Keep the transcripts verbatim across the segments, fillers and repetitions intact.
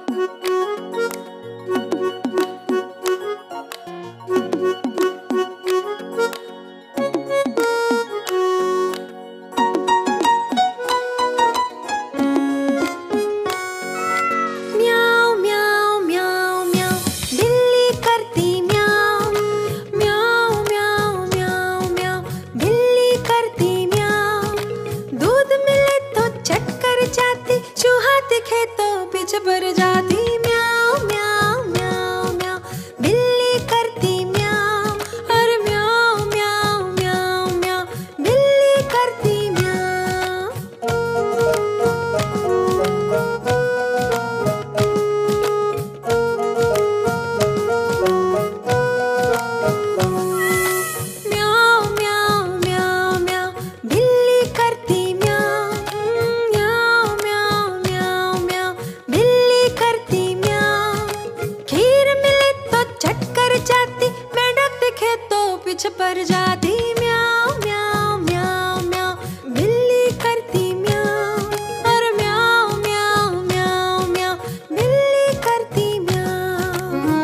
भर जाती म्याऊं म्याऊं म्याऊं म्याऊं, बिल्ली करती म्याऊं, और म्याऊं म्याऊं म्याऊं म्याऊं, बिल्ली करती म्याऊं। म्याऊं म्याऊं म्याऊं म्याऊं, बिल्ली करती म्याऊं, म्याऊं म्याऊं म्याऊं म्याऊं, बिल्ली करती म्याऊं। खीर मिले तो चट कर जाती, मेंढक दिखे तो पीछे पड़ जाती। म्याऊं म्याऊं म्याऊं म्याऊं, बिल्ली करती म्याऊं, और म्याऊं म्याऊं म्याऊं म्याऊं, बिल्ली करती म्याऊं।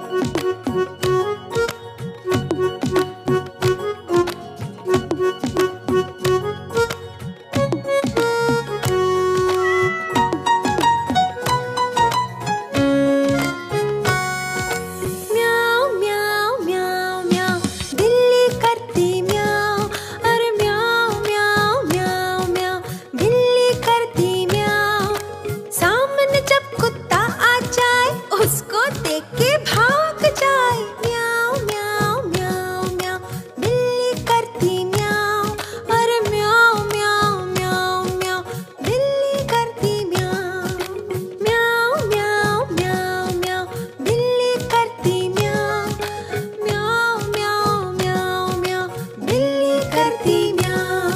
म्याऊं म्याऊं म्याऊं म्याऊं, बिल्ली करती म्याऊं, और म्याऊं म्याऊं म्याऊं म्याऊं, बिल्ली करती म्याऊं। सामने जब कुत्ता आ जाए, उसको देख के भाग जाए। म्याऊं म्याऊं म्याऊं म्याऊं, बिल्ली करती म्याऊं, और म्याऊं म्याऊं म्याऊं म्याऊं, बिल्ली करती म्याऊं। म्याऊं म्याऊं म्याऊं म्याऊं, बिल्ली करती म्याऊं, म्याऊं म्याऊं म्याऊं म्याऊं, बिल्ली करती म्याऊं।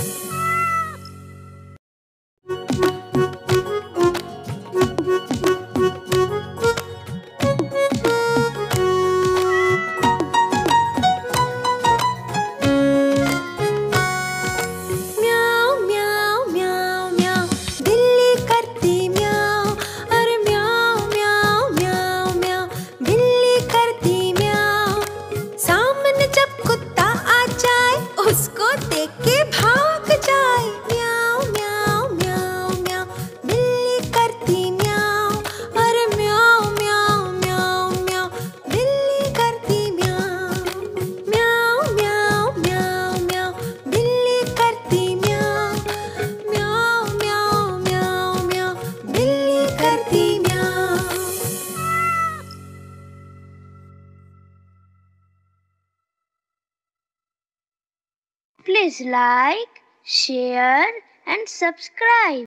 म्याऊं म्याऊं म्याऊं म्याऊं, बिल्ली करती म्याऊं, और म्याऊं म्याऊं म्याऊं म्याऊं, बिल्ली करती म्याऊं। सामने जब कुत्ता आ जाए, उसको देख के भाग जाए। म्याऊं म्याऊं म्याऊं म्याऊं, बिल्ली करती म्याऊं, और म्याऊं म्याऊं म्याऊं म्याऊं, बिल्ली करती म्याऊं। म्याऊं म्याऊं म्याऊं म्याऊं, बिल्ली करती म्याऊं, म्याऊं म्याऊं म्याऊं म्याऊं, बिल्ली करती म्याऊं। Please like, share and subscribe.